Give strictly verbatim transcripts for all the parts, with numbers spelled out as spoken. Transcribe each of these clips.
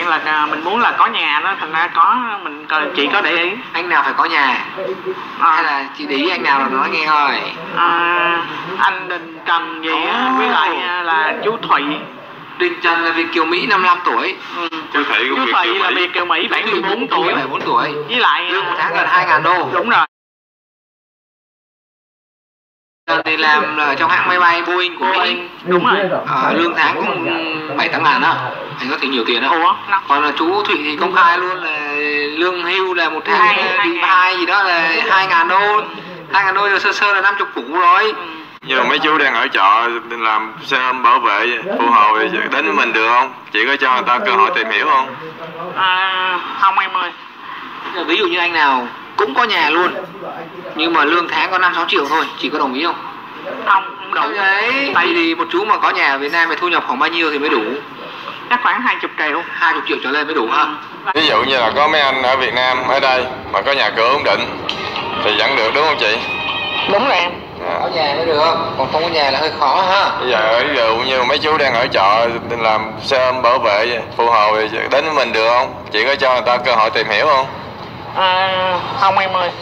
chuyện là mình muốn là có nhà đó, thành ra có mình chị có để ý. Anh nào phải có nhà à. Hay là chị để ý anh nào là nói nghe coi. À, anh Đình Trần gì á, oh. với lại là chú Thụy. Đình Trần là Việt kiều Mỹ năm mươi lăm tuổi. Ừ. Chú Thụy, chú Thụy là Việt kiều Mỹ bảy mươi bốn tuổi. bảy mươi bốn tuổi. Với lại lương một tháng gần hai ngàn đô. Đúng rồi. Thì làm ở trong hãng máy bay Boeing của Mỹ. Đúng rồi. À, lương tháng cũng bảy tám ngàn đó. Anh có thể nhiều tiền đó. Ủa? Còn là chú Thụy thì công khai luôn là lương hưu là một tháng đi hai gì đó là hai ngàn đô. Hai ngàn đô rồi sơ sơ là năm chục củ rồi. Nhưng mà mấy chú đang ở trọ làm xe ôm bảo vệ phụ hồ đến với mình được không? Chị có cho người ta cơ hội tìm hiểu không? À, không em ơi. Ví dụ như anh nào cũng có nhà luôn nhưng mà lương tháng có năm sáu triệu thôi, chị có đồng ý không? Không, không đủ. Đấy, tại vì một chú mà có nhà ở Việt Nam thì thu nhập khoảng bao nhiêu thì mới đủ? Chắc khoảng hai mươi triệu. hai mươi triệu trở lên mới đủ ha. Ví dụ như là có mấy anh ở Việt Nam ở đây mà có nhà cửa ổn định thì vẫn được đúng không chị? Đúng rồi em. À. Có nhà mới được, còn không có nhà là hơi khó ha. Bây giờ ví dụ như mấy chú đang ở trọ làm xe ôm bảo vệ phụ hồ đến với mình được không? Chị có cho người ta cơ hội tìm hiểu không? À, không em ơi.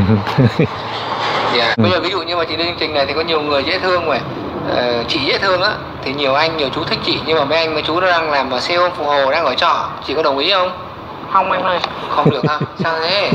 Yeah. Bây giờ ví dụ như mà chị lên chương trình này thì có nhiều người dễ thương mà ờ, chị dễ thương á thì nhiều anh nhiều chú thích chị, nhưng mà mấy anh mấy chú nó đang làm xe ôm phụ hồ đang ở trọ, chị có đồng ý không? Không em ơi. Không được ha. Sao thế?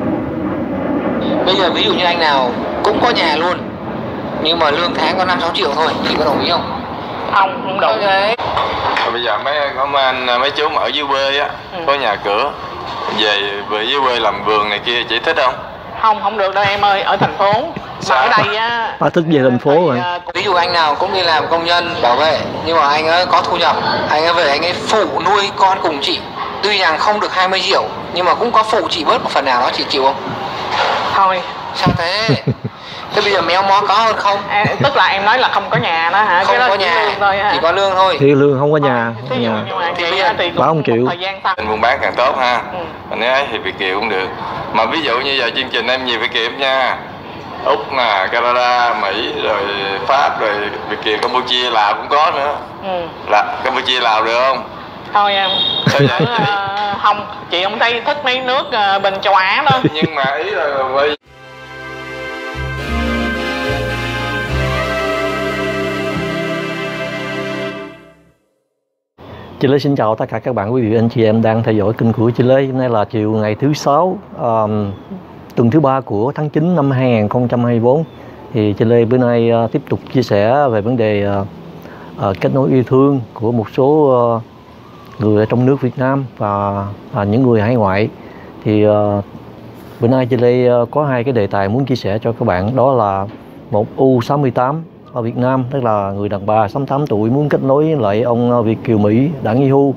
Bây giờ ví dụ như anh nào cũng có nhà luôn nhưng mà lương tháng có năm sáu triệu thôi, chị có đồng ý không? Không, không đủ. Đấy. Bây giờ mấy có mấy anh mấy chú mà ở dưới quê á, ừ. có nhà cửa về về dưới quê làm vườn này kia, chị thích không? Không, không được đâu em ơi, ở thành phố. Mà ở đây á, à, thích về thành phố rồi. Ví dụ anh nào cũng đi làm công nhân bảo vệ nhưng mà anh ấy có thu nhập, anh ấy về anh ấy phụ nuôi con cùng chị, tuy rằng không được hai mươi triệu nhưng mà cũng có phụ chị bớt một phần nào đó, chị chịu không? Thôi. Sao thế? Thế bây giờ méo mó có hơn không? À, tức là em nói là không có nhà đó hả? Không cái đó có nhà, thôi hả? chỉ có lương thôi. Thì lương không có nhà. Ví dụ như mà vậy á thì ba không chịu. thời gian tăng. Mình buôn bán càng tốt ha. Ừ. Mình nói thì Việt kiều cũng được. Mà ví dụ như giờ chương trình em nhiều Việt kiều nha. Úc nè, Canada, Mỹ, rồi Pháp, rồi Việt kiều Campuchia, Lào cũng có nữa. Ừ. Là Campuchia, Lào được không? Thôi em. Sao vậy chị? Uh, không, chị không thấy thích mấy nước uh, bên châu Á đó. Nhưng mà ý là vì Chị Lê xin chào tất cả các bạn quý vị anh chị em đang theo dõi kênh của chị Lê. Hôm nay là chiều ngày thứ sáu, um, tuần thứ ba của tháng chín năm hai nghìn không trăm hai mươi tư. Thì chị Lê bữa nay uh, tiếp tục chia sẻ về vấn đề uh, uh, kết nối yêu thương của một số uh, người ở trong nước Việt Nam và uh, những người hải ngoại. Thì uh, bữa nay chị Lê uh, có hai cái đề tài muốn chia sẻ cho các bạn, đó là một U sáu mươi tám ở Việt Nam, tức là người đàn bà sáu mươi tám tuổi muốn kết nối với lại ông Việt kiều Mỹ đã nghỉ hưu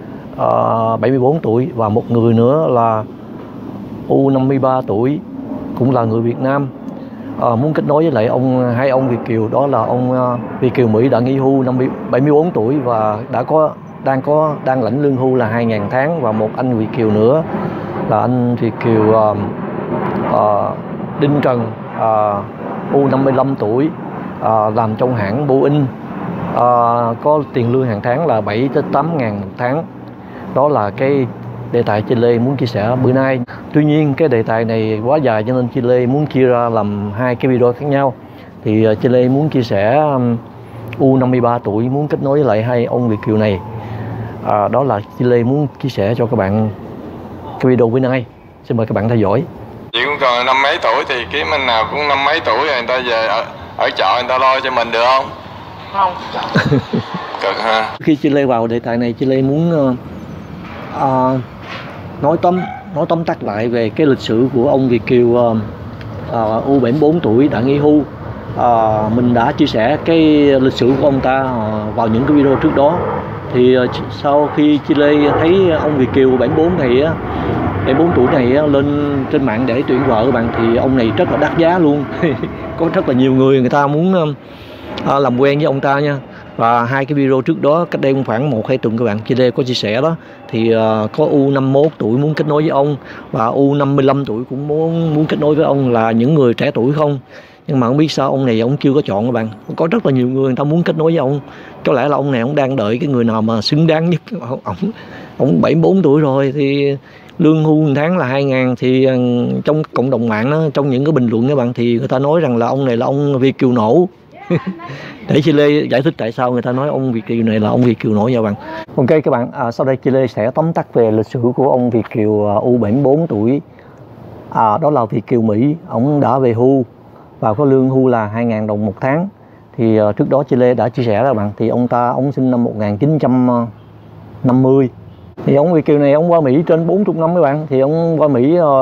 uh, bảy mươi bốn tuổi, và một người nữa là U năm mươi ba tuổi cũng là người Việt Nam uh, muốn kết nối với lại ông hai ông Việt kiều, đó là ông uh, Việt kiều Mỹ đã nghỉ hưu năm mươi, bảy mươi bốn tuổi và đã có đang có đang lãnh lương hưu là hai nghìn tháng, và một anh Việt kiều nữa là anh Việt kiều uh, uh, Đinh Trần, uh, U năm mươi lăm tuổi, À, làm trong hãng Boeing, à, có tiền lương hàng tháng là bảy tới tám ngàn một tháng. Đó là cái đề tài chị Lê muốn chia sẻ bữa nay. Tuy nhiên cái đề tài này quá dài cho nên chị Lê muốn chia ra làm hai cái video khác nhau. Thì chị Lê muốn chia sẻ um, U năm mươi ba tuổi muốn kết nối với lại hai ông Việt kiều này. à, Đó là chị Lê muốn chia sẻ cho các bạn cái video bữa nay. Xin mời các bạn theo dõi. chị cũng còn năm mấy tuổi thì kiếm anh nào cũng năm mấy tuổi rồi người ta về ở, ở trọ người ta lo cho mình được không? Không. Cực ha. Khi chị Lê vào đề tài này, chị Lê muốn uh, uh, nói tóm nói tóm tắt lại về cái lịch sử của ông Việt kiều uh, uh, U bảy mươi bốn tuổi đã nghỉ hưu. Uh, mình đã chia sẻ cái lịch sử của ông ta uh, vào những cái video trước đó. Thì uh, sau khi chị Lê thấy ông Việt kiều bảy mươi bốn này á, bảy mươi bốn tuổi này á, lên trên mạng để tuyển vợ các bạn, thì ông này rất là đắt giá luôn. Có rất là nhiều người người ta muốn uh, làm quen với ông ta nha. Và hai cái video trước đó cách đây khoảng một hai tuần các bạn, chị Lê có chia sẻ đó, thì uh, có U năm mươi mốt tuổi muốn kết nối với ông và U năm mươi lăm tuổi cũng muốn muốn kết nối với ông, là những người trẻ tuổi không. Nhưng mà không biết sao ông này ông chưa có chọn các bạn. Có rất là nhiều người người ta muốn kết nối với ông. Có lẽ là ông này ông đang đợi cái người nào mà xứng đáng nhất. Ông, ông bảy mươi bốn tuổi rồi thì lương hưu một tháng là hai ngàn. Thì trong cộng đồng mạng đó, trong những cái bình luận các bạn, thì người ta nói rằng là ông này là ông Việt kiều nổ. Để chị Lê giải thích tại sao người ta nói ông Việt kiều này là ông Việt kiều nổ nha bạn. Ok các bạn, à, sau đây chị Lê sẽ tóm tắt về lịch sử của ông Việt kiều U bảy mươi bốn tuổi. À, đó là Việt kiều Mỹ, ông đã về hưu và có lương hưu là hai ngàn đồng một tháng. Thì uh, trước đó chị Lê đã chia sẻ các bạn, thì ông ta ông sinh năm một nghìn chín trăm năm mươi. Thì ông Việt kiều này ông qua Mỹ trên bốn mươi năm các bạn. Thì ông qua Mỹ uh,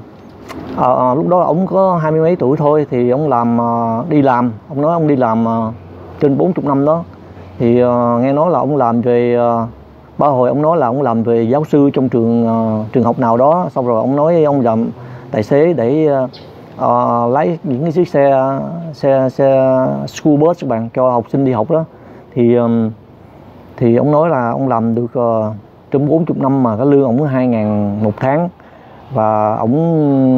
uh, uh, lúc đó ông có hai mươi mấy tuổi thôi. Thì ông làm uh, đi làm, ông nói ông đi làm uh, trên bốn mươi năm đó. Thì uh, nghe nói là ông làm về uh, ba hồi ông nói là ông làm về giáo sư trong trường uh, trường học nào đó. Xong rồi ông nói ông làm tài xế để uh, uh, lái những cái chiếc xe xe xe school bus các bạn, cho học sinh đi học đó. Thì um, thì ông nói là ông làm được uh, trên bốn mươi năm mà cái lương ông hai ngàn một tháng. Và ông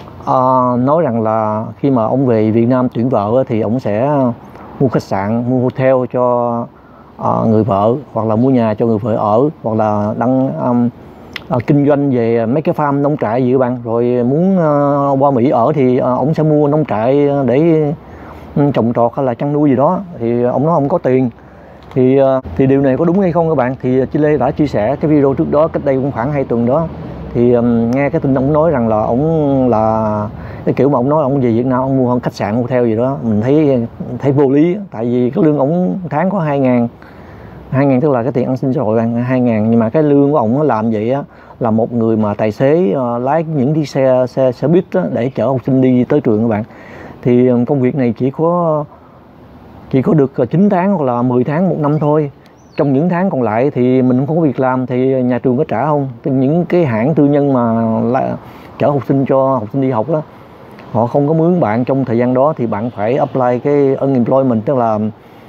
uh, nói rằng là khi mà ông về Việt Nam tuyển vợ thì ông sẽ mua khách sạn, mua hotel cho uh, người vợ, hoặc là mua nhà cho người vợ ở, hoặc là đăng um, uh, kinh doanh về mấy cái farm nông trại gì các bạn. Rồi muốn uh, qua Mỹ ở thì uh, ông sẽ mua nông trại để um, trồng trọt hay là chăn nuôi gì đó. Thì ông nói ông có tiền. Thì uh, thì điều này có đúng hay không các bạn? Thì chị Lê đã chia sẻ cái video trước đó, cách đây cũng khoảng hai tuần đó. Thì um, nghe cái tin ông nói rằng là ông là cái kiểu mà ông nói ông về Việt Nam ông mua khách sạn hotel gì đó, mình thấy thấy vô lý. Tại vì cái lương ông tháng có hai ngàn, hai ngàn tức là cái tiền ăn xin xã hội bạn, hai ngàn. Nhưng mà cái lương của ông làm vậy á, là một người mà tài xế uh, lái những cái xe xe xe buýt á, để chở học sinh đi tới trường các bạn. Thì um, công việc này chỉ có chỉ có được chín tháng hoặc là mười tháng một năm thôi. Trong những tháng còn lại thì mình không có việc làm thì nhà trường có trả không? Những cái hãng tư nhân mà là chở học sinh cho học sinh đi học đó, họ không có mướn bạn trong thời gian đó thì bạn phải apply cái unemployment, tức là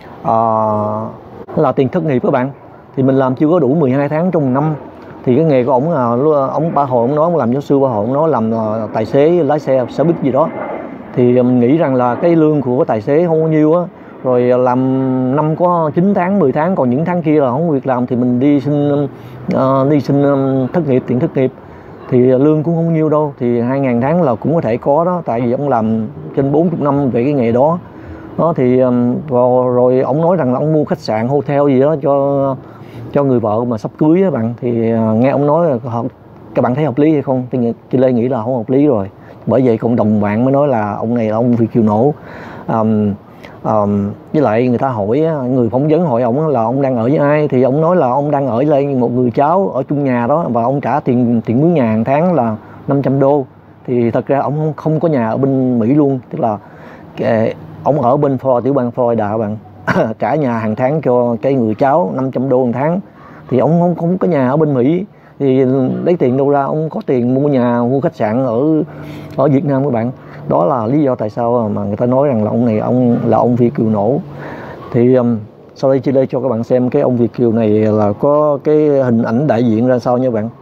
uh, là tiền thất nghiệp các bạn. Thì mình làm chưa có đủ mười hai tháng trong một năm. Thì cái nghề của ổng là ông ba hồi ông nói ông làm giáo sư, ba hồi ông nói làm uh, tài xế lái xe xe buýt gì đó. Thì mình nghĩ rằng là cái lương của tài xế không có nhiêu á. Rồi làm năm có chín tháng, mười tháng, còn những tháng kia là không có việc làm thì mình đi xin uh, đi xin um, thất nghiệp, tiền thất nghiệp. Thì lương cũng không nhiêu đâu. Thì hai ngàn tháng là cũng có thể có đó. Tại vì ông làm trên bốn mươi năm về cái nghề đó. Đó thì um, rồi ông nói rằng là ông mua khách sạn, hotel gì đó cho cho người vợ mà sắp cưới á bạn. Thì uh, nghe ông nói là các bạn thấy hợp lý hay không? Thì chị Lê nghĩ là không hợp lý rồi. Bởi vậy cộng đồng mạng mới nói là ông này là ông Việt kiều nổ. Um, Um, với lại người ta hỏi, người phỏng vấn hỏi ông là ông đang ở với ai, thì ông nói là ông đang ở với một người cháu ở chung nhà đó, và ông trả tiền tiền mướn nhà hàng tháng là năm trăm đô. Thì thật ra ông không có nhà ở bên Mỹ luôn, tức là cái, ông ở bên Florida, tiểu bang Florida bạn. Trả nhà hàng tháng cho cái người cháu năm trăm đô một tháng. Thì ông không không có nhà ở bên Mỹ, thì lấy tiền đâu ra ông có tiền mua nhà, mua khách sạn ở ở Việt Nam các bạn. Đó là lý do tại sao mà người ta nói rằng là ông này ông là ông Việt kiều nổ. Thì um, sau đây chị Lê cho các bạn xem cái ông Việt kiều này là có cái hình ảnh đại diện ra sao nha bạn.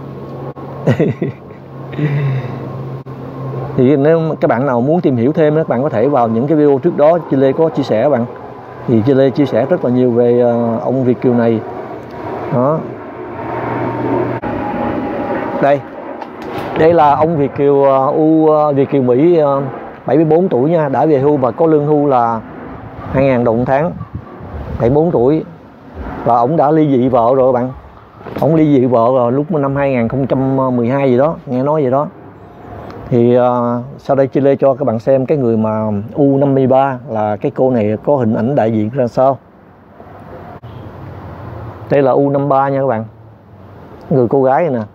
Thì nếu các bạn nào muốn tìm hiểu thêm các bạn có thể vào những cái video trước đó chị Lê có chia sẻ bạn. Thì chị Lê chia sẻ rất là nhiều về uh, ông Việt kiều này. Đó. Đây. Đây là ông Việt kiều uh, U uh, Việt kiều Mỹ uh, bảy mươi bốn tuổi nha, đã về hưu và có lương hưu là hai ngàn đồng một tháng. bảy mươi bốn tuổi. Và ông đã ly dị vợ rồi các bạn. Ông ly dị vợ rồi lúc năm hai nghìn không trăm mười hai gì đó, nghe nói vậy đó. Thì uh, sau đây chị Lê cho các bạn xem cái người mà U năm mươi ba là cái cô này có hình ảnh đại diện ra sao. Đây là U năm mươi ba nha các bạn. Người cô gái này nè.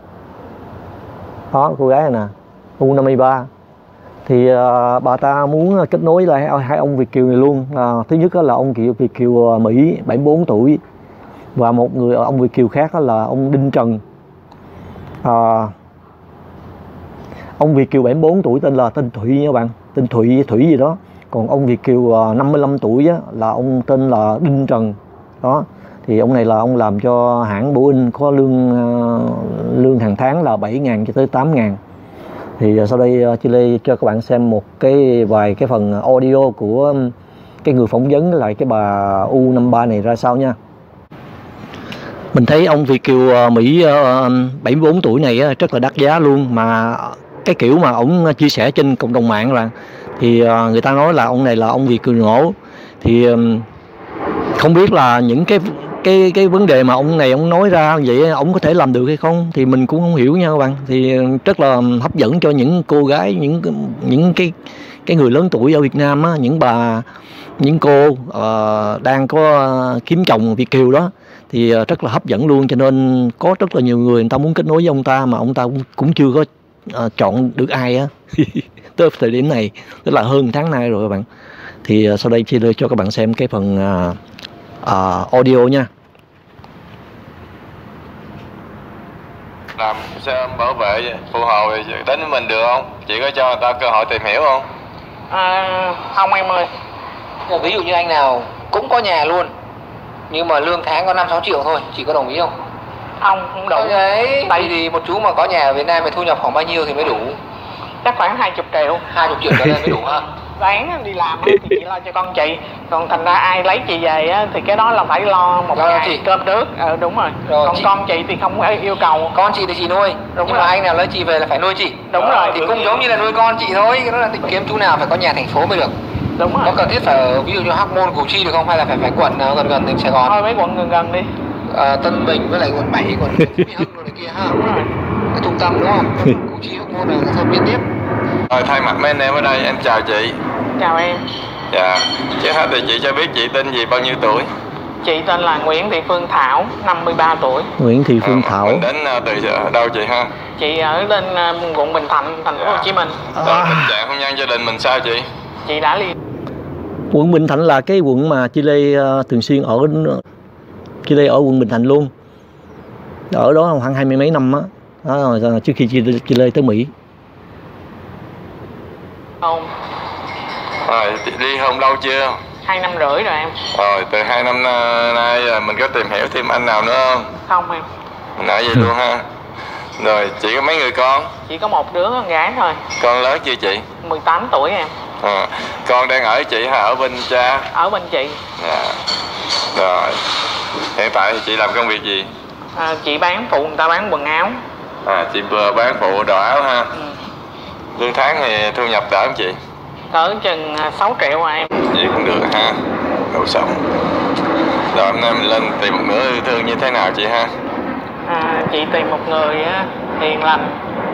Đó, cô gái này nè, U năm mươi ba. Thì uh, bà ta muốn kết nối lại hai, hai ông Việt kiều này luôn. Uh, thứ nhất là ông Kiều Việt kiều Mỹ bảy mươi bốn tuổi, và một người ông Việt kiều khác là ông Đinh Trần. Uh, ông Việt kiều bảy mươi bốn tuổi tên là tên Thụy nha bạn, tên Thụy Thủy gì đó. Còn ông Việt kiều uh, năm mươi lăm tuổi á, là ông tên là Đinh Trần. Đó. Thì ông này là ông làm cho hãng Boeing, có lương uh, lương hàng tháng là bảy ngàn cho tới tám ngàn. Thì uh, sau đây uh, chị Lê cho các bạn xem một cái vài cái phần audio của um, cái người phỏng vấn lại cái bà U năm mươi ba này ra sao nha. Mình thấy ông Việt kiều ờ, Mỹ ờ, bảy mươi bốn tuổi này á, rất là đắt giá luôn, mà cái kiểu mà ông chia sẻ trên cộng đồng mạng là thì ờ, người ta nói là ông này là ông Việt kiều ngổ. Thì ờ, không biết là những cái cái cái vấn đề mà ông này ông nói ra vậy ông có thể làm được hay không thì mình cũng không hiểu nha các bạn. Thì rất là hấp dẫn cho những cô gái, những những cái cái người lớn tuổi ở Việt Nam á, những bà, những cô uh, đang có kiếm chồng Việt kiều đó, thì uh, rất là hấp dẫn luôn. Cho nên có rất là nhiều người người ta muốn kết nối với ông ta mà ông ta cũng, cũng chưa có uh, chọn được ai á. Tới thời điểm này, tức là hơn tháng nay rồi các bạn. Thì uh, sau đây chia cho các bạn xem cái phần uh, uh, audio nha. Làm xe bảo vệ phụ hồ thì đến với mình được không? Chị có cho người ta cơ hội tìm hiểu không? À, không em ơi. Ví dụ như anh nào cũng có nhà luôn nhưng mà lương tháng có năm sáu triệu thôi, chị có đồng ý không? Không, không đủ. Đấy, Tại vì thì một chú mà có nhà ở Việt Nam thì thu nhập khoảng bao nhiêu thì mới đủ? chắc khoảng hai mươi triệu. Hai chục triệu trở lên mới đủ ha. Đáng đi làm á thì chị lo cho con chị, còn thành ra ai lấy chị về á thì cái đó là phải lo một Lo ngày chị. cơm nước. Ờ đúng rồi, Rồi, còn chị- con chị thì không có yêu cầu. Con chị thì chị nuôi, Đúng nhưng rồi. mà anh nào lấy chị về là phải nuôi chị. Đúng rồi, Thì cũng giống như là nuôi con chị thôi, cái đó là định kiếm chú nào phải có nhà thành phố mới được. đúng Có rồi. cần thiết phải ở ví dụ như Hóc Môn, Củ Chi được không, hay là phải phải quận nào gần gần thành Sài Gòn? Thôi mấy quận gần gần đi. À, Tân Bình với lại quận bảy, quận Mỹ Hưng rồi này kia ha. Đúng rồi. Cái trung tâm đúng không? Củ Chi, Hóc Môn là thôi biên tiếp. Rồi thay mặt mấy anh em ở đây em chào chị. Chào em. Dạ. Trước hết thì chị cho biết chị tên gì, bao nhiêu tuổi? Chị tên là Nguyễn Thị Phương Thảo, năm mươi ba tuổi. Nguyễn Thị Phương Ờ, Thảo. Mình đến ờ, từ đâu chị ha? Chị ở bên ờ, quận Bình Thạnh, thành phố Hồ Chí Minh. Rồi tình trạng hôn nhân gia đình mình sao chị? Chị đã ly. Quận Bình Thạnh là cái quận mà chị Lê uh, thường xuyên ở. Chị Lê ở quận Bình Thạnh luôn, ở đó khoảng hai mươi mấy năm á, đó. Đó, rồi trước khi chị, chị Lê tới Mỹ. Không, Rồi chị ly hôn lâu chưa? hai năm rưỡi rồi em. Rồi từ hai năm na- nay là mình có tìm hiểu thêm anh nào nữa không? Không em, Mình nãy vậy luôn ha. Rồi chị có mấy người con? chỉ có một đứa con gái thôi, Con lớn chưa chị? mười tám tuổi em. À, con đang ở chị hay ở bên cha? Ở bên chị. Dạ. Rồi hiện tại thì chị làm công việc gì? À, chị bán phụ người ta bán quần áo. À, chị vừa bán phụ đồ áo ha. Ừ. Lương tháng thì thu nhập đỡ không chị? Cỡ chừng à, sáu triệu à em. Vậy cũng được ha, đủ sống. Rồi hôm nay mình lên tìm một nửa yêu thương như thế nào chị ha? À, chị tìm một người á, hiền lành,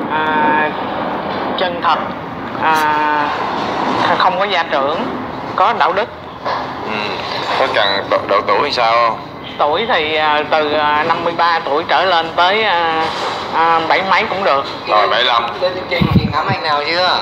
à, chân thật, à, không có gia trưởng, có đạo đức. Ừ. Có cần độ, độ tuổi hay sao không? Tuổi thì à, từ à, năm mươi ba tuổi trở lên tới à, à, bảy mấy cũng được. Rồi bảy mươi lăm. Lên chương trình chị ngắm anh nào chưa?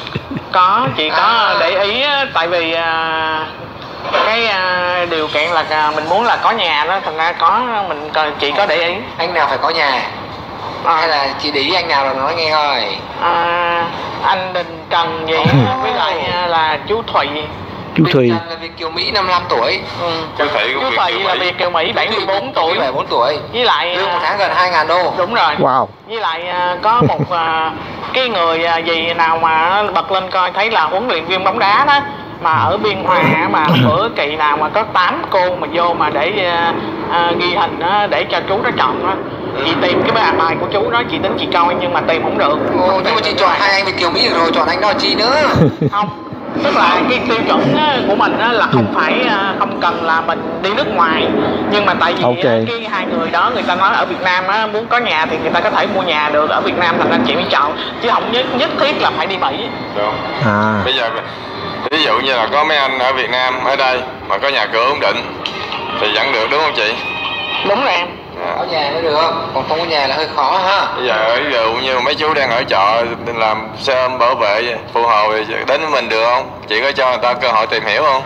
Có, chị có À. để ý á, tại vì à, cái à, điều kiện là à, mình muốn là có nhà đó, thành ra có mình có- chị có để ý. Anh nào phải có nhà? À, Hay là chị để ý anh nào rồi nói nghe coi. à, anh Đình Trần gì á, với lại à, là chú Thụy. Chú Thùy. Bình Trần là Việt kiều Mỹ năm mươi lăm tuổi. Ừ. Chú Thụy cũng chú Việt Thụy kiều là Mỹ. Việt kiều Mỹ bảy mươi bốn tuổi. bảy mươi bốn tuổi. Với lại Lương một à, tháng gần hai ngàn đô. đúng rồi. Wow. Với lại à, có một à, cái người à, gì nào mà bật lên coi thấy là huấn luyện viên bóng đá đó, mà ở Biên Hòa á, mà bữa kỳ nào mà có tám cô mà vô mà để à, à, ghi hình á, để cho chú đó chọn á. Chị tìm cái bài bài của chú đó, chị tính chị coi nhưng mà tìm không được. Ồ, Không nhưng mà tìm chị được chọn bài. hai anh Việt kiều Mỹ rồi, chọn anh đó chi nữa? Không, tức là cái tiêu chuẩn á, của mình á, là không phải à, không cần là mình đi nước ngoài, nhưng mà tại vì Ok. á, cái hai người đó người ta nói ở Việt Nam á, muốn có nhà thì người ta có thể mua nhà được ở Việt Nam, thành ra chị mới chọn, chứ không nhất nhất thiết là phải đi Mỹ. Đúng. À. Bây giờ ví dụ như là có mấy anh ở Việt Nam ở đây mà có nhà cửa ổn định thì vẫn được đúng không chị? Đúng rồi em. À. Có nhà mới được, còn không có nhà là hơi khó ha. Bây giờ ví dụ như mấy chú đang ở trọ làm xe ôm bảo vệ phụ hồ thì đến với mình được không? Chị có cho người ta cơ hội tìm hiểu không?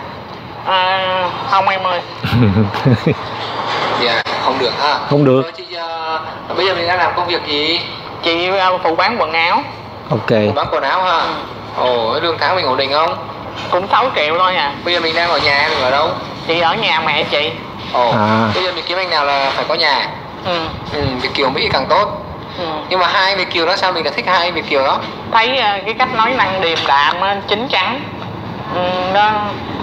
À, không em ơi. Dạ, không được ha. Không được. Rồi chị, uh, bây giờ mình đang làm công việc gì? Chị à, phụ bán quần áo, Ok. Mình bán quần áo ha. Ồ, lương tháng mình ổn định không? cũng sáu triệu thôi à. Bây giờ mình đang ở nhà, mình ở đâu? Chị ở nhà mẹ chị. Ồ, À. bây giờ mình kiếm anh nào là phải có nhà. Ừ. Ừ, Việt kiều Mỹ càng tốt. Ừ. Nhưng mà hai anh Việt kiều đó sao mình lại thích hai anh Việt kiều đó? Thấy à, cái cách nói năng điềm đạm á, chín chắn. Ừ, đó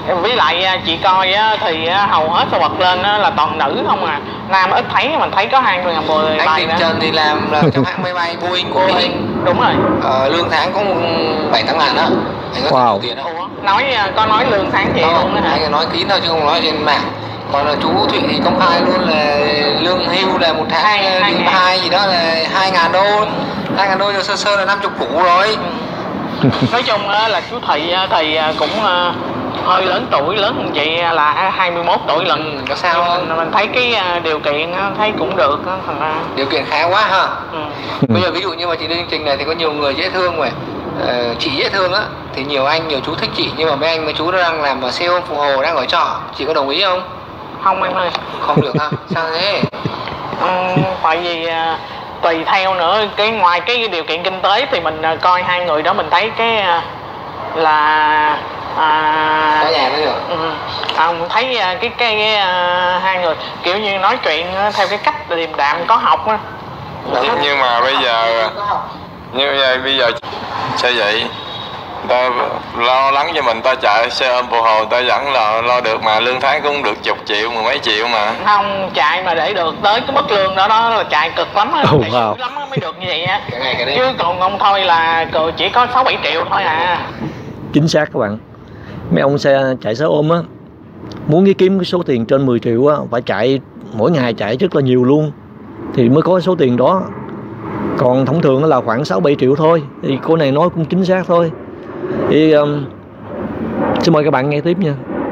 với lại à, chị coi á, thì á, hầu hết sao bật lên á, là toàn nữ không à, nam ít thấy, mình thấy có hai người mười Anh bài Tìm nữa. Trần thì làm là trong hãng máy bay Boeing của Mỹ. Đúng rồi. Ờ, lương tháng có bảy tám ngàn đó. Anh có Wow. tiền không? Ủa, nói à, có nói lương tháng vậy luôn đó hả? Anh nói kín thôi chứ không nói trên mạng. Còn là chú Thụy thì công khai luôn là lương hưu là một tháng Hai- hai lương ngàn. hai gì đó là hai ngàn đô. Hai ngàn đô giờ sơ sơ là năm chục củ rồi. Nói chung á, là chú Thị á, thì à, cũng à, hơi lớn tuổi, lớn hơn chị là hai mươi mốt tuổi lận. Ừ, có sao không? mình, mình thấy cái à, điều kiện á, thấy cũng được á, thành ra Điều kiện khá quá ha. ừ. Bây giờ ví dụ như mà chị lên chương trình này thì có nhiều người dễ thương mà. Ờ, chị dễ thương á thì nhiều anh nhiều chú thích chị, nhưng mà mấy anh mấy chú nó đang làm ở xe ôm phụ hồ, đang ở trọ, chị có đồng ý không? Không em ơi. Không được ha. Sao thế? Ừ, tại vì à, tùy theo nữa, cái ngoài cái điều kiện kinh tế thì mình à, coi hai người đó mình thấy cái à, là à, Có nhà mới được. ừ, à, mình thấy à, cái cái, cái à, hai người kiểu như nói chuyện à, theo cái cách điềm đạm có học á. Nhưng mà bây giờ như vậy bây giờ sao vậy? Ta lo lắng cho mình, ta chạy xe ôm phụ hồ ta vẫn là lo được mà, lương tháng cũng được chục triệu mười mấy triệu mà. Không, chạy mà để được tới cái mức lương đó đó là chạy cực lắm á, Oh, chạy wow. dữ lắm á mới được như vậy á. Cái này cái đấy. Chứ còn ông thôi là cờ chỉ có sáu bảy triệu thôi à. Chính xác các bạn. Mấy ông xe chạy xe ôm á, muốn cái kiếm cái số tiền trên mười triệu á, phải chạy mỗi ngày chạy rất là nhiều luôn thì mới có số tiền đó. Còn thông thường là khoảng sáu bảy triệu thôi. Thì cô này nói cũng chính xác thôi. Thì um, xin mời các bạn nghe tiếp nha.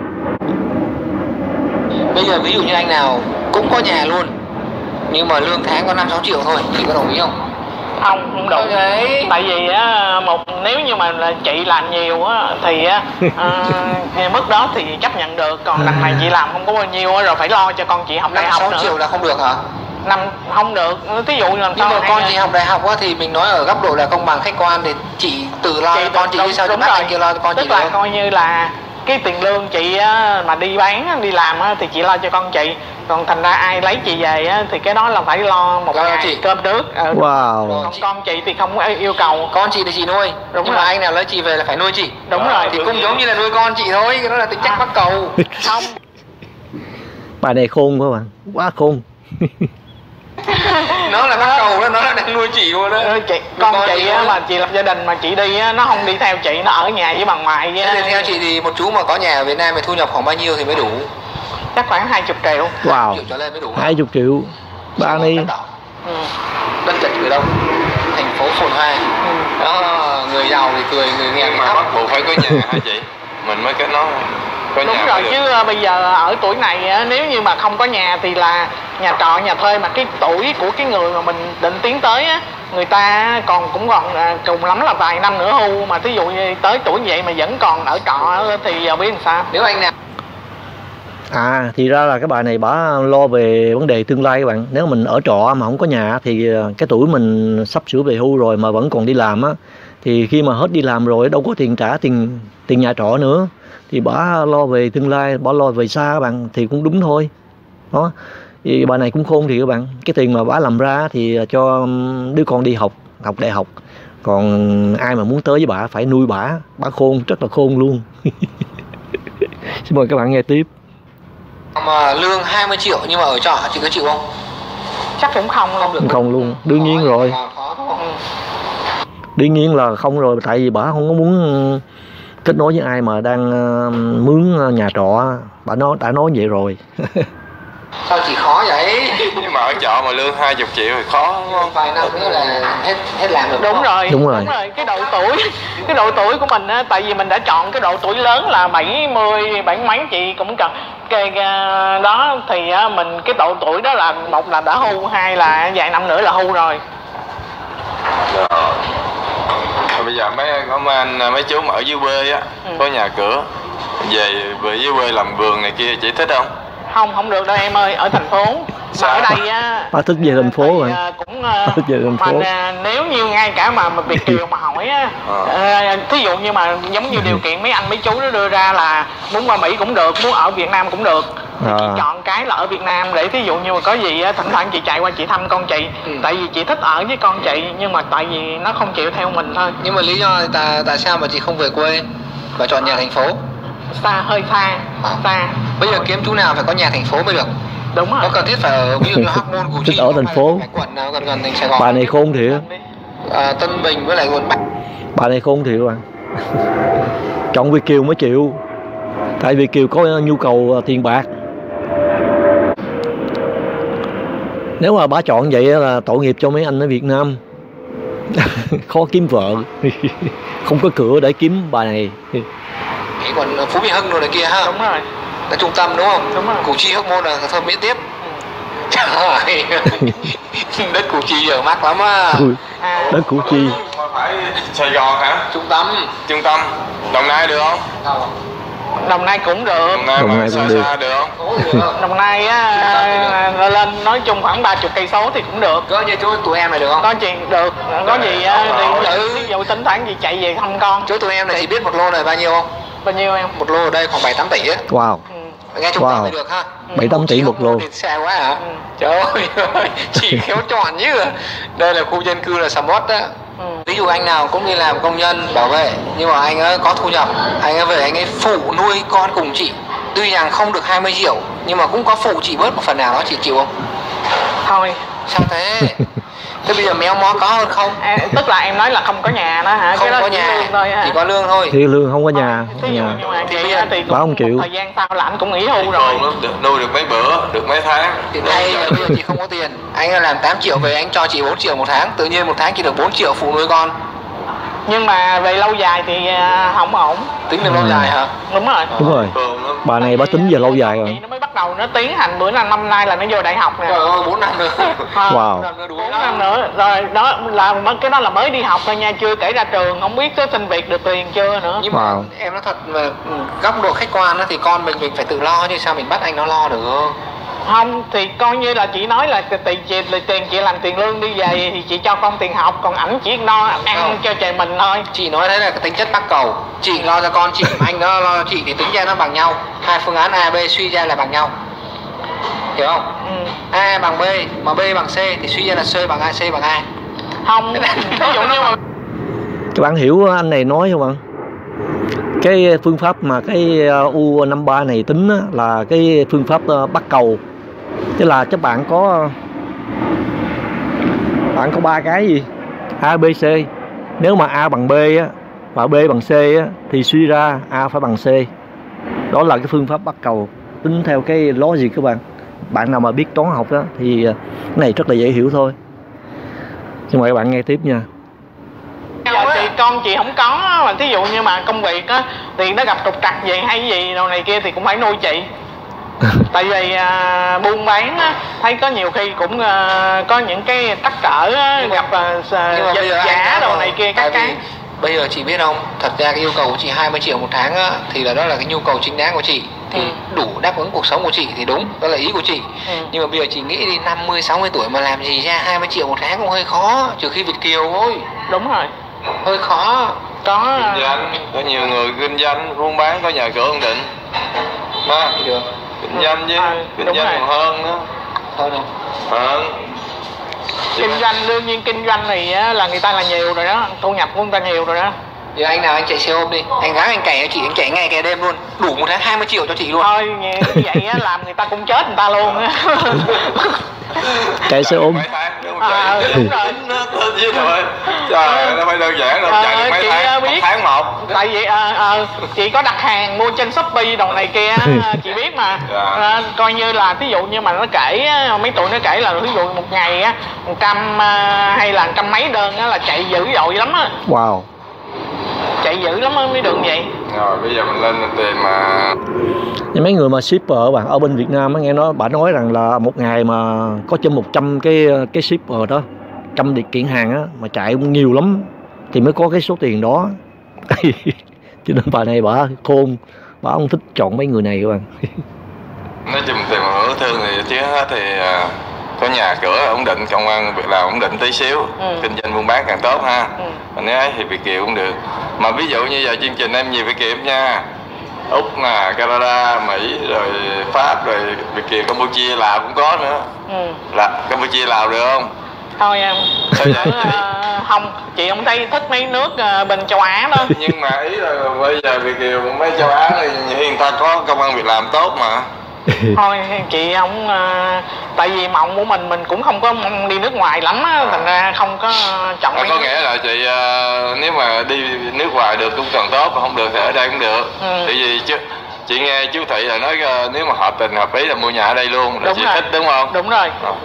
Bây giờ ví dụ như anh nào cũng có nhà luôn, nhưng mà lương tháng có năm sáu triệu thôi, chị có đồng ý không? Không, không đủ. Đấy. Tại vì á, một nếu như mà là chị làm nhiều á thì á, à, mức đó thì chấp nhận được. Còn đằng này chị làm không có bao nhiêu á, rồi phải lo cho con chị học đại năm học sáu nữa. triệu là không được hả? Năm không được, thí dụ như làm Nhưng sao mà hay- con chị học đại học á thì mình nói ở góc độ là công bằng khách quan, thì chị tự lo cho con chị đúng- chứ sao chị đúng bắt rồi. anh kia lo cho con Tức chị là được? coi như là cái tiền lương chị á, mà đi bán á, đi làm á, thì chị lo cho con chị. Còn thành ra ai lấy chị về á, thì cái đó là phải lo một Lo cho ngày chị. cơm nước. Ờ, Wow. còn con chị thì không có yêu cầu. Con chị thì chị nuôi, Đúng nhưng rồi. mà anh nào lấy chị về là phải nuôi chị. Đúng Đó, rồi. thì cũng giống như là nuôi con chị thôi, cái đó là tính chất À. bắt cầu. Không. Bài này khôn quá bạn, quá khôn. Nó là bắt cầu đó, nó là đang nuôi chị luôn đó. Ờ, chị, con, Con chị chị á, thôi. mà chị lập gia đình mà chị đi á, nó không đi theo chị, nó ở nhà với bà ngoại với Thế thì theo chị thì một chú mà có nhà ở Việt Nam thì thu nhập khoảng bao nhiêu thì mới đủ? chắc khoảng hai mươi triệu. Wow. Triệu trở lên mới đủ. Hai chục triệu. Ba ni. Đất đỏ, Ừ. đất chật người đông, thành phố phồn hoa. Ừ. Đó, người giàu thì cười, người nghèo Nhưng thì mà khóc. bắt buộc phải có nhà hả chị? Mình mới kết nối có Đúng nhà rồi, mới được. chứ à, bây giờ ở tuổi này á, nếu như mà không có nhà thì là nhà trọ, nhà thuê. Mà cái tuổi của cái người mà mình định tiến tới á, người ta còn cũng còn à, cùng lắm là vài năm nữa hưu. Mà thí dụ như tới tuổi vậy mà vẫn còn ở trọ á, thì giờ biết làm sao. Nếu anh nào À thì ra là cái bà này bả lo về vấn đề tương lai các bạn. Nếu mình ở trọ mà không có nhà thì cái tuổi mình sắp sửa về hưu rồi mà vẫn còn đi làm á, thì khi mà hết đi làm rồi đâu có tiền trả tiền tiền nhà trọ nữa, thì bả lo về tương lai, bả lo về xa các bạn, thì cũng đúng thôi. Đó. Thì bà này cũng khôn thì các bạn. Cái tiền mà bả làm ra thì cho đứa con đi học, học đại học. Còn ai mà muốn tới với bả phải nuôi bả, bả khôn, rất là khôn luôn. Xin mời các bạn nghe tiếp. mà lương hai mươi triệu nhưng mà ở trọ chị có chịu không? Chắc cũng không luôn. Không luôn, đương nhiên Khó, rồi. khó, khó, khó. Ừ. Đương nhiên là không rồi, tại vì bả không có muốn kết nối với ai mà đang ờ, mướn nhà trọ, bả nói đã nói vậy rồi. Sao chị khó vậy? Nhưng mà ở trọ mà lương hai mươi triệu thì khó đúng không? Vài năm nữa là hết hết làm được. Đúng rồi, Đúng rồi. cái độ tuổi cái độ tuổi của mình á, tại vì mình đã chọn cái độ tuổi lớn là bảy mươi bảy mấy, chị cũng cần cái cái đó thì á, mình cái độ tuổi đó là một là đã hưu, hai là vài năm nữa là hưu rồi. Rồi. Rồi bây giờ mấy ông anh mấy chú mà ở dưới quê á, Ừ. có nhà cửa, về về dưới quê làm vườn này kia chị thích không? Không, không được đâu em ơi, ở thành phố. Mà Sao? ở đây á, Bả thích về thành phố thì, rồi. à, cũng à, Thích về thành mà phố. à, nếu như ngay cả mà, mà Việt kiều mà hỏi á, Ờ. à, thí dụ như mà giống như điều kiện mấy anh mấy chú nó đưa ra là muốn qua Mỹ cũng được, muốn ở Việt Nam cũng được, thì chị À. chọn cái là ở Việt Nam, để thí dụ như mà có gì á, thỉnh thoảng chị chạy qua chị thăm con chị. Ừ. Tại vì chị thích ở với con chị, nhưng mà tại vì nó không chịu theo mình thôi. Nhưng mà lý do tại tại sao mà chị không về quê và chọn nhà thành phố? xa, hơi xa, xa. Bây giờ kiếm chỗ nào phải có nhà thành phố mới được. Đúng rồi. Có cần thiết phải ở ví dụ như Hóc Môn, Củ Chi, Thích ở thành phố. quận nào gần gần thành Sài Gòn. Bà này khôn thiệt. À, Tân Bình với lại quận Bắc. Bà này khôn thiệt bạn. Chọn Việt kiều mới chịu. Tại Việt kiều có nhu cầu tiền bạc. Nếu mà bà chọn vậy là tội nghiệp cho mấy anh ở Việt Nam. Khó kiếm vợ. Không có cửa để kiếm bà này. Cái quận Phú Mỹ Hưng rồi này kia ha. Đúng rồi. Là trung tâm đúng không? Đúng rồi. Củ Chi, Hóc Môn là thôi miễn tiếp. Trời ơi. Đất Củ Chi giờ mắc lắm á. À. Đất Củ Chi. Mà phải Sài Gòn hả? Trung tâm. Trung tâm. Đồng Nai được không? Đồng Nai cũng được. Đồng Nai, Đồng Nai xa cũng được. xa được không? Đồng Nai á, lên nói chung khoảng ba chục cây số thì cũng được. Có như chỗ tụi em này được không? Có gì được, có gì á, thì Ừ. ví dụ tính toán gì chạy về thăm con. Chỗ tụi em này chỉ biết một lô này bao nhiêu không? Bao nhiêu em? Một lô ở đây khoảng bảy tám tỷ á. Wow. Ừ. Nghe trung Wow. tâm thì được ha. bảy tám tỷ một lô. Thì xe quá hả? Ừ. Trời ơi, chỉ khéo chọn chứ. Đây là khu dân cư là sầm uất á. Ừ. Ví dụ anh nào cũng đi làm công nhân bảo vệ nhưng mà anh ấy có thu nhập, anh ấy về anh ấy phụ nuôi con cùng chị. Tuy rằng không được hai mươi triệu nhưng mà cũng có phụ chị bớt một phần nào đó, chị chịu không? Thôi. Sao thế? Thế bây giờ méo mó có hơn không? À, tức là em nói là không có nhà đó hả? Không Cái đó có chỉ nhà, lương thôi hả? chỉ có lương thôi. Thì lương không có nhà. Thí dụ nhà. như mà Thì vậy bây giờ á, thì báo không cũng chịu. một thời gian sau là anh cũng nghỉ hưu rồi. Còn nó được nuôi được mấy bữa, được mấy tháng. Thì đây là bây giờ chị không có tiền, anh ấy làm tám triệu về anh cho chị bốn triệu một tháng, tự nhiên một tháng chị được bốn triệu phụ nuôi con. Nhưng mà về lâu dài thì à, không ổn. Tính được lâu Ừ. dài hả? Đúng rồi. Đúng rồi. Thường lắm. Bà này bà tính về lâu dài Chị rồi. nó mới bắt đầu nó tiến hành bữa năm năm nay là nó vô đại học nè. Trời ơi, bốn năm nữa. À, Wow. Năm nữa đuổi bốn lắm. năm nữa rồi, đó là mới- cái đó là mới đi học thôi nha, chưa kể ra trường không biết có xin việc được tiền chưa nữa. Nhưng mà Wow. em nói thật mà ừ, góc độ khách quan á, thì con mình mình phải tự lo chứ sao mình bắt anh nó lo được. Không thì coi như là chị nói là tiền chị là tiền chị làm tiền lương đi về thì chị cho con tiền học, còn ảnh chỉ no ăn Không. cho trời mình thôi. Chị nói đấy là cái tính chất bắt cầu. Chị lo cho con chị, anh nó lo cho chị thì tính ra nó bằng nhau. Hai phương án A, B suy ra là bằng nhau. Hiểu không? Ừ. A bằng B mà B bằng C thì suy ra là C bằng A, C bằng A. Không, ví dụ như mà Các bạn hiểu anh này nói không bạn? Cái phương pháp mà cái U năm ba này tính á, là cái phương pháp ờ, bắt cầu. Tức là các bạn có bạn có ba cái gì? A, B, C. Nếu mà A bằng B á và B bằng C á thì suy ra A phải bằng C. Đó là cái phương pháp bắt cầu tính theo cái logic các bạn. Bạn nào mà biết toán học đó thì cái này rất là dễ hiểu thôi. Xin mời các bạn nghe tiếp nha. giờ thì con chị không có mà thí dụ như mà công việc á thì nó gặp trục trặc gì hay gì đồ này kia thì cũng phải nuôi chị. Tại vì à, buôn bán á, thấy có nhiều khi cũng à, có những cái trắc trở á, Nhưng mà- gặp à, Nhưng mà giật bây giờ giả anh đồ nói này rồi, kia tại các vì cái. bây giờ chị biết không, thật ra cái yêu cầu của chị hai mươi triệu một tháng á, thì là đó là cái nhu cầu chính đáng của chị, thì Ừ. đủ đáp ứng cuộc sống của chị thì đúng, đó là ý của chị. Ừ. Nhưng mà bây giờ chị nghĩ đi, năm mươi sáu mươi tuổi mà làm gì ra hai mươi triệu một tháng cũng hơi khó, trừ khi Việt kiều thôi, Đúng rồi. hơi khó. Có Kinh doanh, có nhiều người kinh doanh, buôn bán, có nhà cửa ổn định. Mà, Thì được, kinh doanh chứ, Ừ, kinh đúng doanh rồi. còn hơn nữa. thôi đâu. Hơn. kinh doanh, đương nhiên kinh doanh thì á, là người ta là nhiều rồi đó, thu nhập của người ta nhiều rồi đó. Giờ anh nào anh chạy xe ôm đi, anh gắng anh cày cho chị, anh chạy ngày cày đêm luôn, đủ một tháng hai mươi triệu cho chị luôn. Thôi như vậy á làm người ta cũng chết người ta luôn á. Chạy xe ôm. Mấy tháng, đúng không À, chị? đúng rồi. Nó thôi chứ thôi. Trời ơi, nó phải đơn giản đâu, Ờ, chạy được mấy chị, tháng, ờ, một biết. tháng một. Tại vì ờ ờ chị có đặt hàng mua trên Shopee đồ này kia á, chị biết mà. Dạ. Ờ, coi như là thí dụ như mà nó kể á, mấy tụi nó kể là ví dụ một ngày á một trăm ờ, hay là trăm mấy đơn á là chạy dữ dội lắm á, Wow. chạy dữ lắm á mấy đường vậy. Rồi bây giờ mình lên mình tìm mà Những mấy người mà shipper bạn ở bên Việt Nam á, nghe nói bà nói rằng là một ngày mà có trên một trăm cái cái shipper đó, trăm điều kiện hàng á mà chạy cũng nhiều lắm thì mới có cái số tiền đó. Cho nên bà này bà khôn, bà không thích chọn mấy người này các bạn. nói chung tìm một hữu thương thì chứ hết thì à, có nhà cửa ổn định, công ăn việc làm ổn định tí xíu, Ừ. kinh doanh buôn bán càng tốt ha. Ừ. Mà nếu ấy thì Việt kiều cũng được. Mà ví dụ như giờ chương trình em nhiều Việt kiều nha, Úc nè, Canada, Mỹ, rồi Pháp, rồi Việt kiều Campuchia, Lào cũng có nữa. Ừ. Là Campuchia, Lào được không? Thôi em Sao vậy? ờ, không, chị không thấy thích mấy nước ờ, bên châu Á đó. Nhưng mà ý là bây giờ Việt kiều mấy châu Á thì người ta có công ăn việc làm tốt mà. Thôi chị không ờ, tại vì mộng của mình mình cũng không có mong đi nước ngoài lắm á, thành ra không có chọn À, mấy có nước. nghĩa là chị ờ, nếu mà đi nước ngoài được cũng còn tốt, mà không được thì ở đây cũng được. Ừ. Tại vì chứ chị nghe chú Thị là nói ờ, nếu mà hợp tình hợp ý là mua nhà ở đây luôn, là Đúng chị rồi. thích đúng không? Đúng rồi. Ờ.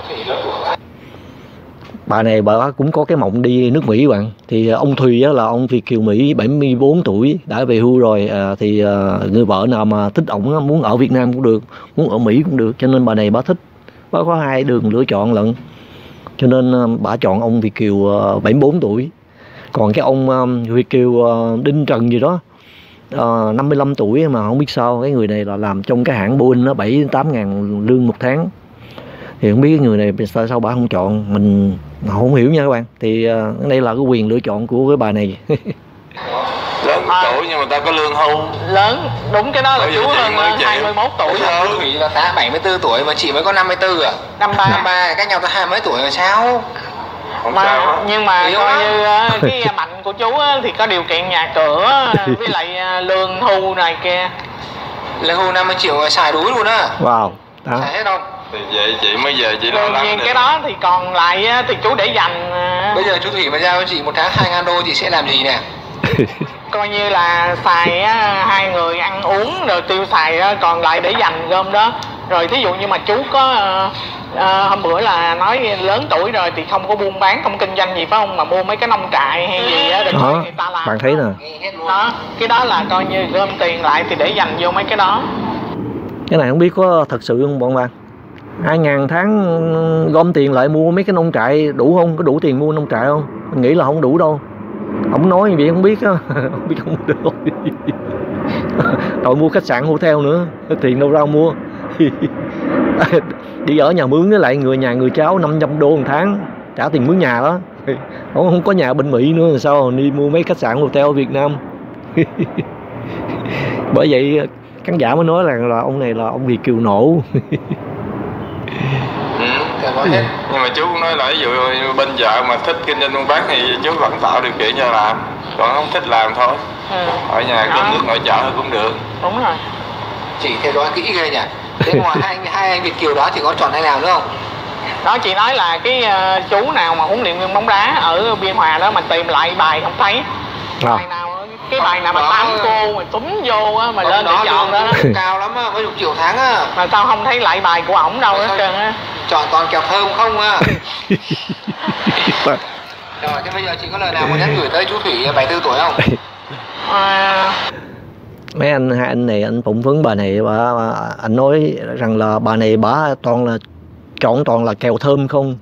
Bà này bà cũng có cái mộng đi nước Mỹ bạn. Thì ông Thùy á, là ông Việt kiều Mỹ bảy mươi bốn tuổi, đã về hưu rồi. à, Thì à, người vợ nào mà thích ổng á, muốn ở Việt Nam cũng được, muốn ở Mỹ cũng được. Cho nên bà này bà thích, bà có hai đường lựa chọn lận. Cho nên à, bà chọn ông Việt kiều à, bảy mươi bốn tuổi. Còn cái ông à, Việt kiều à, Đinh Trần gì đó, à, năm mươi lăm tuổi mà không biết sao. Cái người này là làm trong cái hãng Boeing nó bảy tám ngàn lương một tháng. Thì không biết cái người này sao sao bà không chọn, mình không hiểu nha các bạn. Thì uh, đây là cái quyền lựa chọn của cái bà này. Lớn À. tuổi nhưng mà ta có lương hưu. Lớn, đúng cái đó là Bây chú giờ chị hơn mới ờ, chịu. hai mươi mốt tuổi. Chú Thủy là tá bảy mươi tư tuổi mà chị mới có năm mươi tư à? Năm Năm ba. ba cách nhau tới hai mấy tuổi là sao? Không Mà sao hết. nhưng mà Yếu coi lắm. như ờ, cái mạnh của chú á, thì có điều kiện nhà cửa với lại ờ, lương hưu này kia. Lương hưu năm mươi triệu là xài đuối luôn á. Wow đó. Xài hết không? Thì vậy chị mới về chị lo Đương lắng nhiên nữa. cái đó thì còn lại á, thì chú để dành ờ, Bây giờ chú Thủy mà giao cho chị một tháng hai ngàn đô chị sẽ làm gì nè? coi như là xài á, hai người ăn uống rồi tiêu xài á, còn lại để dành gom đó. Rồi thí dụ như mà chú có ờ, ờ, hôm bữa là nói lớn tuổi rồi thì không có buôn bán, không kinh doanh gì phải không, mà mua mấy cái nông trại hay gì á để cho Đó, người ta làm. bạn thấy nè. Nghe hết luôn. Đó, cái đó là coi như gom tiền lại thì để dành vô mấy cái đó. Cái này không biết có thật sự không bọn bạn? Hai ngàn tháng gom tiền lại mua mấy cái nông trại đủ không? Có đủ tiền mua nông trại không? Mình nghĩ là không đủ đâu. Ông nói như vậy không biết á. Không biết không được đâu. Rồi mua khách sạn hotel nữa, tiền đâu ra mua. Đi ở nhà mướn với lại người nhà người cháu năm trăm đô một tháng, trả tiền mướn nhà đó. Ông không có nhà bên Mỹ nữa, sao đi mua mấy khách sạn hotel ở Việt Nam. Bởi vậy khán giả mới nói rằng là ông này là ông Việt kiều nổ. Ừ. Thì có hết. Nhưng mà chú cũng nói là ví dụ bên vợ mà thích kinh doanh buôn bán thì chú vẫn tạo điều kiện cho làm, còn không thích làm thôi. Ừ. Ở nhà Đó. cơm nước nội trợ cũng được. Đúng rồi. Chị theo dõi kỹ ghê nhỉ? Thế ngoài hai, hai anh Việt kiều đó thì có chọn anh nào nữa không? Đó chị nói là cái ờ, chú nào mà huấn luyện viên bóng đá ở Biên Hòa đó mà tìm lại bài không thấy. À. Bài nào cái bài nào mà Đó. tám cô mà túm vô á mà Ông lên để đó chọn lương đó, đó. cũng cao lắm á, mấy chục triệu tháng á. Mà sao không thấy lại bài của ổng đâu hết trơn á. Chọn toàn kẹo thơm không á. Rồi thế bây giờ chị có lời nào muốn nhắn gửi tới chú Thủy bảy mươi tư tuổi không? À, Mấy anh hai anh này anh phỏng vấn bà này, bà, bà anh nói rằng là bà này bà toàn là chọn toàn là kẹo thơm không.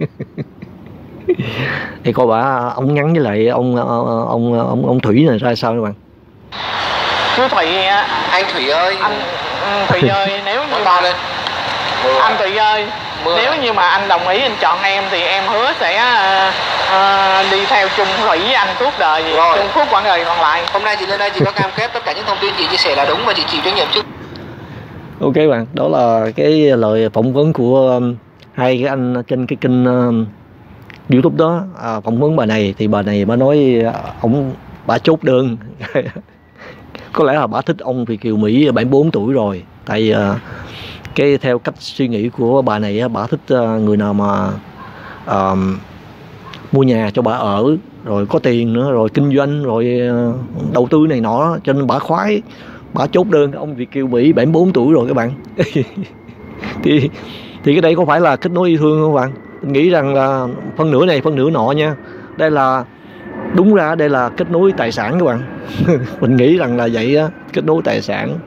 Thì coi bà ông nhắn với lại ông ông ông ông Thủy này ra sao các bạn? chú Thủy á, Anh Thủy ơi, anh ừ, Thủy ơi nếu như nói mà to lên. anh Thủy ơi Mưa. nếu như mà anh đồng ý anh chọn em thì em hứa sẽ ờ, ờ, đi theo chung thủy với anh suốt đời gì, Rồi. chung suốt quãng đời còn lại. Hôm nay chị lên đây chị có cam kết tất cả những thông tin chị chia sẻ là đúng và chị chịu trách nhiệm chứ? Ok bạn, đó là cái lời phỏng vấn của um, hai cái anh trên cái kênh um, YouTube đó, à, phỏng vấn bà này. Thì bà này bà nói à, ông bà chốt đơn. Có lẽ là bà thích ông Việt kiều Mỹ bảy mươi bốn tuổi rồi. Tại à, cái theo cách suy nghĩ của bà này á, bà thích à, người nào mà à, mua nhà cho bà ở, rồi có tiền nữa, rồi kinh doanh, rồi à, đầu tư này nọ. Cho nên bà khoái, bà chốt đơn ông Việt kiều Mỹ bảy mươi bốn tuổi rồi các bạn. thì thì cái đây có phải là kết nối yêu thương không bạn? Mình nghĩ rằng là phân nửa này phân nửa nọ nha. Đây là đúng ra đây là kết nối tài sản các bạn. Mình nghĩ rằng là vậy á, kết nối tài sản.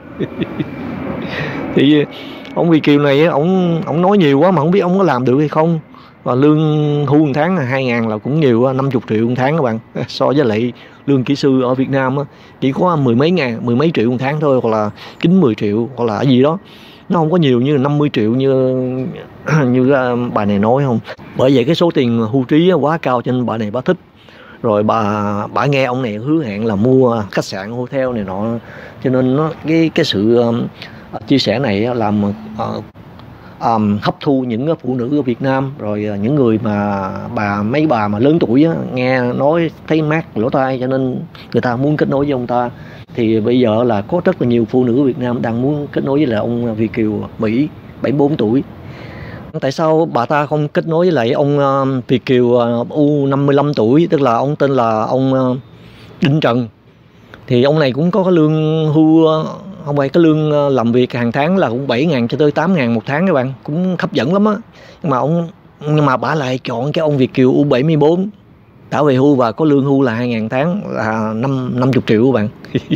Thì ông Việt kiều này ông ông nói nhiều quá mà không biết ông có làm được hay không. Và lương hưu một tháng là hai ngàn là cũng nhiều á, năm mươi triệu một tháng các bạn. So với lại lương kỹ sư ở Việt Nam á, chỉ có mười mấy ngàn, mười mấy triệu một tháng thôi, hoặc là chín mười triệu, hoặc là gì đó. Nó không có nhiều như năm mươi triệu như như bà này nói không. Bởi vậy cái số tiền hưu trí quá cao cho nên bà này bà thích. Rồi bà bà nghe ông này hứa hẹn là mua khách sạn hotel này nọ, cho nên nó cái cái sự uh, chia sẻ này làm uh, um, hấp thu những phụ nữ ở Việt Nam, rồi những người mà bà mấy bà mà lớn tuổi á, nghe nói thấy mát lỗ tai cho nên người ta muốn kết nối với ông ta. Thì bây giờ là có rất là nhiều phụ nữ Việt Nam đang muốn kết nối với lại ông Việt kiều Mỹ bảy mươi bốn tuổi. Tại sao bà ta không kết nối với lại ông uh, Việt kiều uh, U năm mươi lăm tuổi, tức là ông tên là ông uh, Đinh Trần. Thì ông này cũng có cái lương hưu, không phải cái lương uh, làm việc hàng tháng là cũng bảy ngàn cho tới tám ngàn một tháng các bạn, cũng hấp dẫn lắm á. Nhưng mà ông nhưng mà bà lại chọn cái ông Việt kiều U bảy mươi bốn đã về hưu và có lương hưu là hai ngàn tháng, là năm năm mươi triệu các bạn.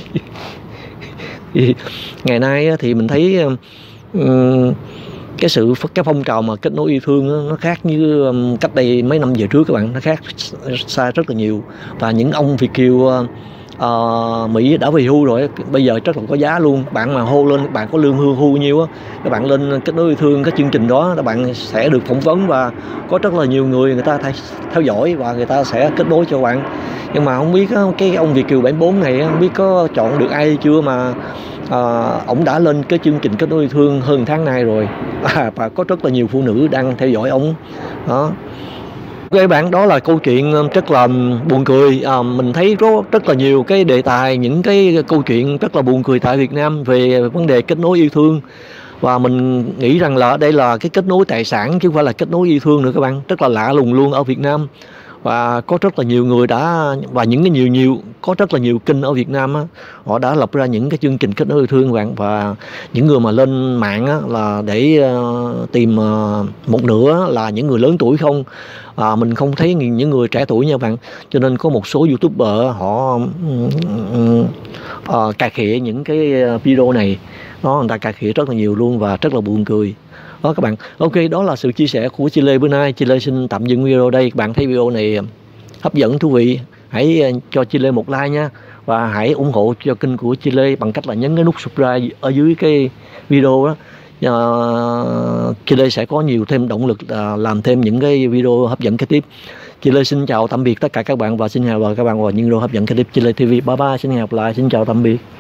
Ngày nay thì mình thấy um, cái sự cái phong trào mà kết nối yêu thương nó khác như cách đây mấy năm về trước các bạn, nó khác xa rất là nhiều. Và những ông Việt kiều uh, Mỹ đã về hưu rồi bây giờ rất là có giá luôn. Bạn mà hô lên bạn có lương hưu hưu nhiêu á, các bạn lên kết nối yêu thương cái chương trình đó, các bạn sẽ được phỏng vấn và có rất là nhiều người người ta theo dõi và người ta sẽ kết nối cho bạn. Nhưng mà không biết cái ông Việt kiều bảy mươi bốn này không biết có chọn được ai chưa mà à, ổng đã lên cái chương trình kết nối yêu thương hơn tháng nay rồi à, và có rất là nhiều phụ nữ đang theo dõi ổng đó. Các bạn, đó là câu chuyện rất là buồn cười. À, mình thấy rất, rất là nhiều cái đề tài, những cái câu chuyện rất là buồn cười tại Việt Nam về vấn đề kết nối yêu thương. Và mình nghĩ rằng là đây là cái kết nối tài sản chứ không phải là kết nối yêu thương nữa các bạn. Rất là lạ lùng luôn ở Việt Nam. Và có rất là nhiều người đã, và những cái nhiều nhiều có rất là nhiều kênh ở Việt Nam á, họ đã lập ra những cái chương trình kết nối yêu thương các bạn. Và những người mà lên mạng á, là để uh, tìm uh, một nửa là những người lớn tuổi không, à, mình không thấy những người trẻ tuổi nha bạn. Cho nên có một số YouTuber họ uh, uh, cà khịa những cái video này, nó người ta cà khịa rất là nhiều luôn và rất là buồn cười đó các bạn. Ok, đó là sự chia sẻ của Chi Lê bữa nay. Chi Lê xin tạm dừng video đây. Các bạn thấy video này hấp dẫn, thú vị, hãy cho Chi Lê một like nha. Và hãy ủng hộ cho kênh của Chi Lê bằng cách là nhấn cái nút subscribe ở dưới cái video đó. uh, Chi Lê sẽ có nhiều thêm động lực uh, làm thêm những cái video hấp dẫn kế tiếp. Chi Lê xin chào tạm biệt tất cả các bạn và xin hẹn gặp lại các bạn vào những video hấp dẫn kế tiếp. Chi Lê ti vi, bye bye, xin hẹn gặp lại, xin chào tạm biệt.